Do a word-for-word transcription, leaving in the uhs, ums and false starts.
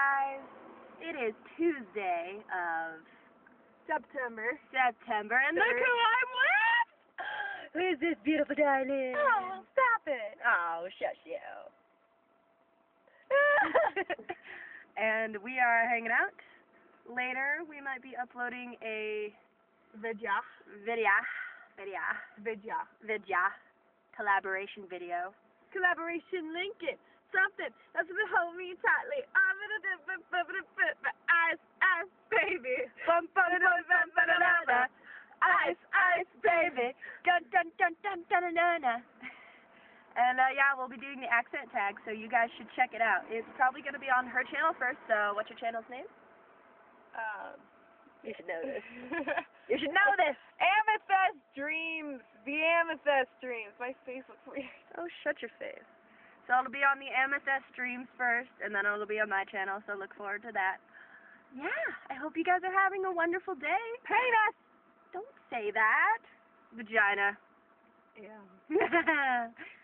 guys. It is Tuesday of September. September, and look who I'm with! Who is this beautiful darling? Oh, stop it. Oh, shush you. And we are hanging out. Later, we might be uploading a Vidya. video, video, Vidya. video, collaboration video. Collaboration Lincoln. Something that's gonna hold me tightly. I'm gonna do ice, ice, baby. Bum, bum, bum, bum, ba, da, da, da. Ice, ice, baby. Dun, dun, dun, dun, dun, dun, dun, dun. And uh, yeah, we'll be doing the accent tag, so you guys should check it out. It's probably going to be on her channel first, so what's your channel's name? Um, You should know this. You should know this! Amethyst Dreams. The Amethyst Dreams. My face looks weird. Oh, shut your face. So it'll be on the Amethyst Streams first, and then it'll be on my channel, so look forward to that. Yeah, I hope you guys are having a wonderful day. Penis! Don't say that. Vagina. Yeah.